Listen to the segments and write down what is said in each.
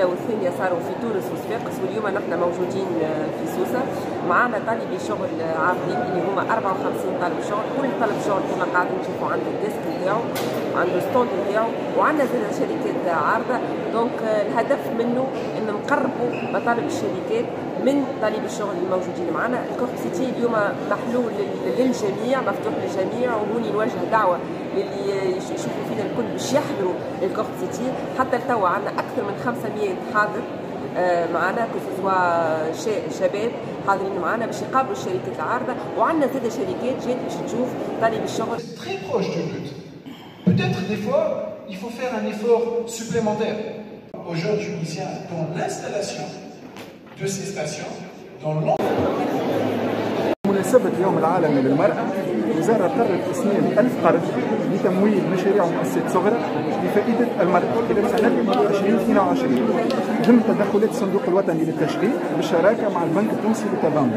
الأولى والثانية صاروا في تونس وصفاقس، واليوم نحن موجودين في سوسة. معنا طالبي شغل عارضين اللي هما 54 طالب شغل. كل طالب شغل كما قاعدين نشوفوا عنده الديسك نتاعو وعنده ستوند نتاعو، وعندنا زاد شركات عارضة. دونك الهدف منه ان نقربوا مطالب الشركات من طالبي الشغل الموجودين معنا. الكورب سيتي اليوم محلول للجميع، مفتوح للجميع، وهوني نوجه دعوة للي يشوفوا فينا الكل باش يحضروا الكورب سيتي. حتى لتوا عندنا اكثر من 500 حاضر معنا، كسوا شباب حاضرين معنا باش يقابلوا الشركات العارضه، وعندنا زاد شركات جات باش تشوف طالب الشغل. Très proche du but. Peut-être des fois, il faut faire un effort supplémentaire. Aujourd'hui, ici, dans l'installation de ces stations, dans بمناسبة اليوم العالمي للمرأة، الوزارة قررت تسليم 1000 قرض لتمويل مشاريع ومؤسسات صغرى لفائدة المرأة خلال سنة 2022 ضمن تدخلات الصندوق الوطني للتشغيل بالشراكة مع البنك التونسي للتضامن.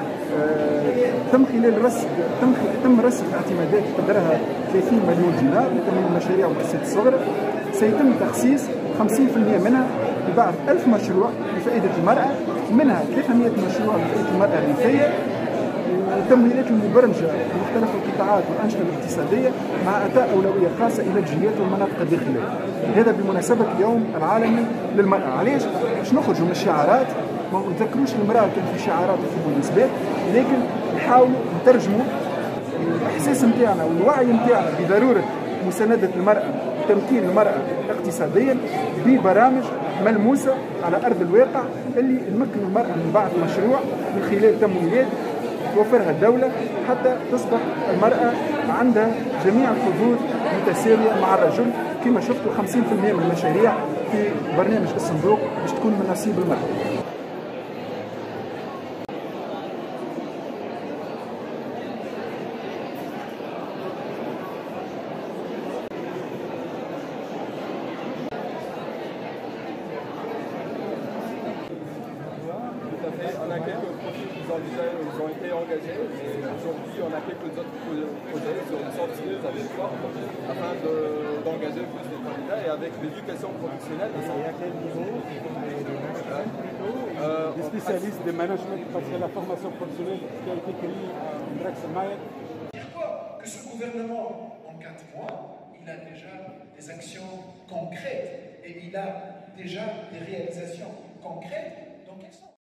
تم رصد اعتمادات قدرها 30 مليون دينار لتمويل المشاريع والمؤسسات الصغرى. سيتم تخصيص 50% منها لبعض 1000 مشروع لفائدة المرأة، منها 300 مشروع لفائدة المرأة الريفية، والتمويلات المبرمجة لمختلف القطاعات والأنشطة الاقتصادية مع إعطاء أولوية خاصة إلى الجهات والمناطق الداخلية. هذا بمناسبة اليوم العالمي للمرأة. علاش؟ باش نخرجوا من الشعارات، ما نذكروش المرأة كان في شعارات وفي مناسبات، لكن نحاولوا نترجموا الإحساس نتاعنا والوعي نتاعنا بضرورة مساندة المرأة وتمكين المرأة اقتصاديا ببرامج ملموسة على أرض الواقع اللي تمكن المرأة من بعض مشروع من خلال تمويلات توفرها الدولة حتى تصبح المرأة عندها جميع الحظوظ متساوية مع الرجل. كما شفتوا 50% من المشاريع في برنامج الصندوق باش تكون من نصيب المرأة. On a quelques profils qui ont été engagés, et aujourd'hui on a quelques autres projets sur une sorte avec forte afin d'engager plus de candidats et avec l'éducation professionnelle. Et à quel niveau? Des spécialistes de management, parce que la formation professionnelle qui a été créée à Draxelmaier. Que ce gouvernement, en 4 mois, il a déjà des actions concrètes et il a déjà des réalisations concrètes. Donc,